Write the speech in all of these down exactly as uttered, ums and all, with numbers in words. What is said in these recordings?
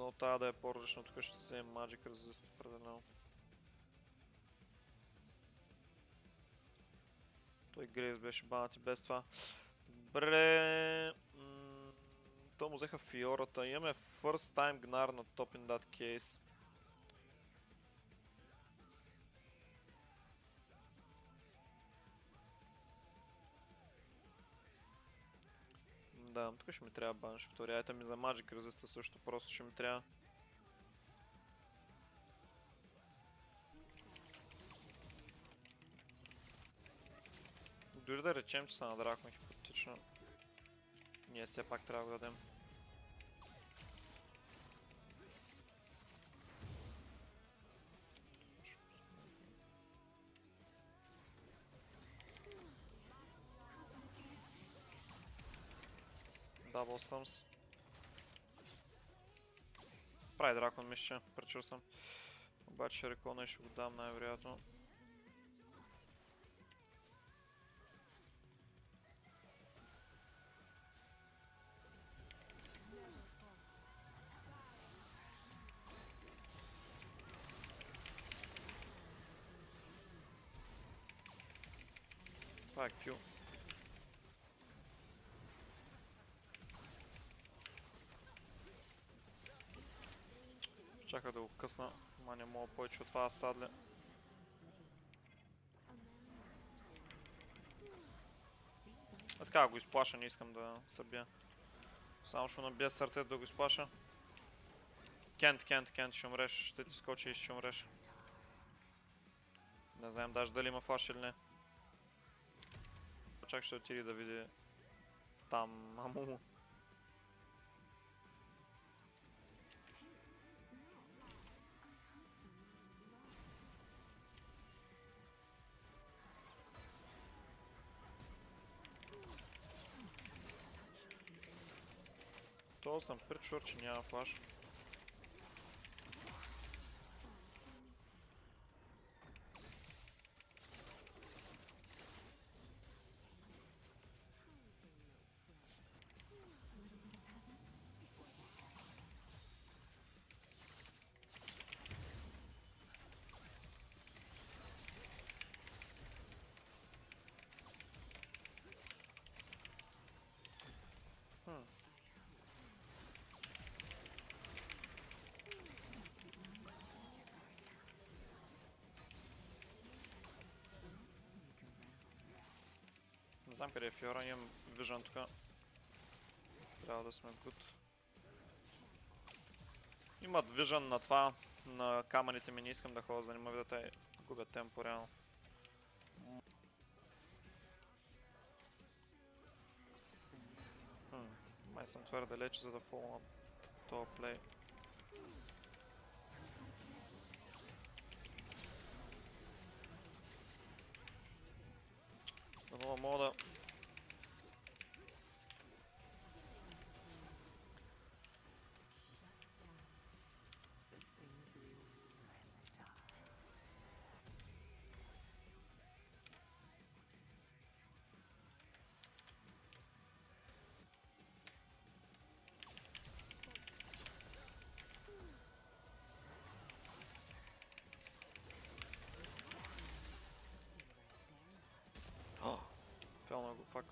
Но тая да е по-различно, тук ще вземем Magic Resist определено. Той Грейвс беше банът и без това. Добре... То му взеха Фиората. Имаме First Time Gnar на топ in that case. Да, тук ще ми трябва банш втори. Айта ми за Magic Resist също просто ще ми трябва. Дори да речем, че са на дракон хипотетично. Ние все пак трябва да го дадем. Дабл съмс. Прави дракон, мисля, пречил съм. Обаче рекона и ще го дам най-вероятно. Това е Q. Чаках да го късна, ама не мога повече от това садля. А така го изплаша, не искам да събия. Само ще набия сърцето да го изплаша. Кент, кент, кент, ще умреш, ще ти скочи и ще умреш. Не знаем даже дали има флаш или не. Чак ще отиди да види там Амуму. То съм причур, че няма флаш. Хм. Не знам къде е Фиора, имам вижън тук. Трябва да сме good. Имат вижън на това, на камъните ми, не искам да ходя, за да не ме видят, те губят темпо реално. Хм, май съм твърде далеч, за да фолна този плей. Дано мога да... Фелна го, фак.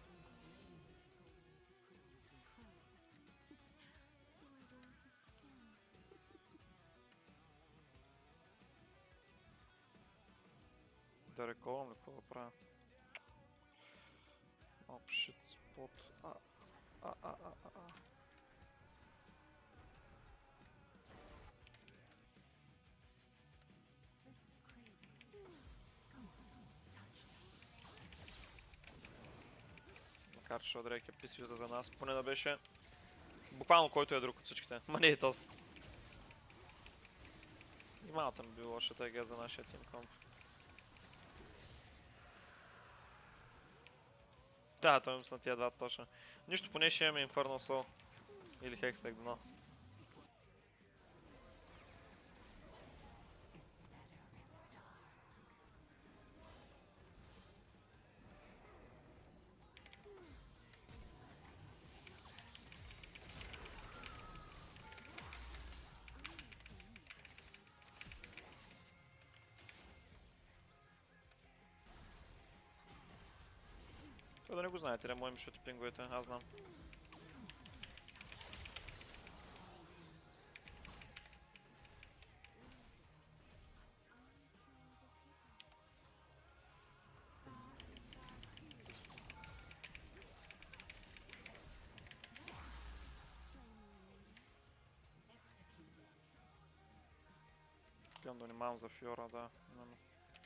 Да реколвам ли, какво да правя? Оп, шит, спот. А, а, а, а, а. Макар че Шодрейк е писвиза за нас, поне да беше буквално който е друг от всичките. Ма не е този. И малата ми би лоша тега за нашия тим комп. Да, той ми са на тия два точно. Нищо, поне ще имаме Infernal Soul. Или Hextech дно. Той да не го знаете, да му им шути пинговете, аз знам. Гледам да внимавам за Фиора, да. Именно.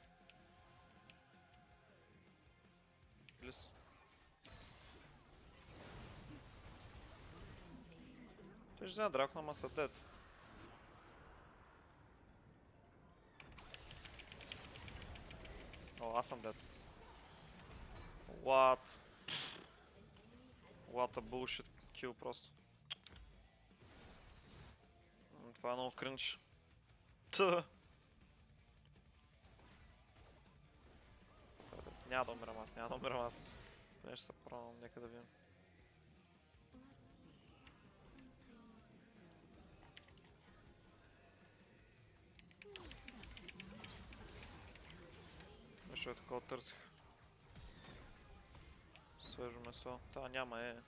Плис. Той ще взема дракона, ама са дед. О, аз съм дед. What? What a bullshit kill просто. Това е много кринч. Тъ! Няма да умирам аз, няма да умирам аз. Поне ще се пробвам, нека да видим. Нещо е такова търсих. Свежо месо. Та няма е.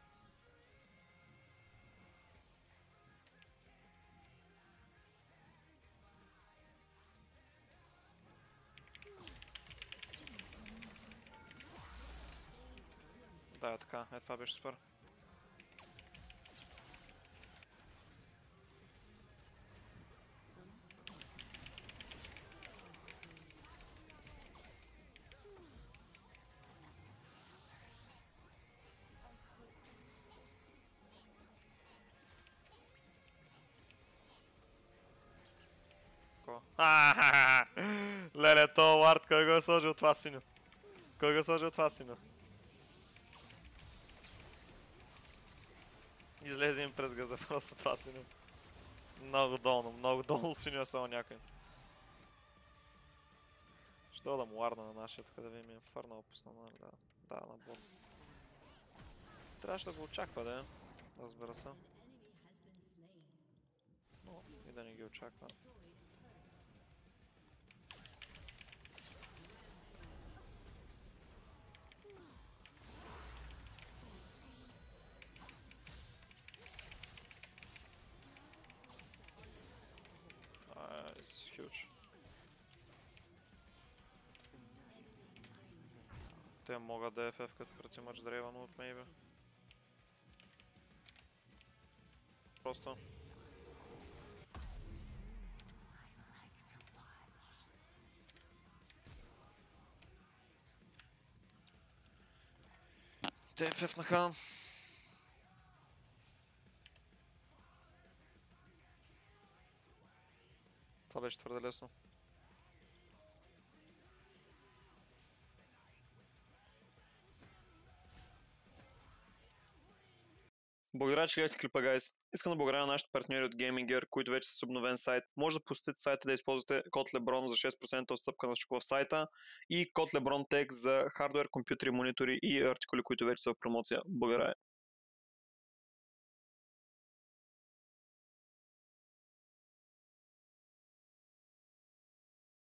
Да, е така. Е, това беше супер. Леле, то Лард, кой го е сложил това синьо? Кой го е сложил това синьо? Излезе им през газа просто това синьо. Много долно, много долно синьо е само някой. Що да му Ларда на нашия, тук да видим, фърнал пусна, нали? Да, да, на босс. Трябваше да го очаква, да е. Разбира се. Но и да не ги очаква. It's huge. Те могат да еф еф като преди мач Дрейвън от мейбе. Просто. Те еф еф-наха. Това беше твърде лесно. Благодаря, че гледахте клипа, гайс. Искам да благодаря на нашите партньори от Gaming Gear, които вече са с обновен сайт. Може да посетите сайта да използвате код LeBron за шест процента отстъпка на всичко в сайта и код LeBron Tech за хардуер, компютри, монитори и артикули, които вече са в промоция. Благодаря.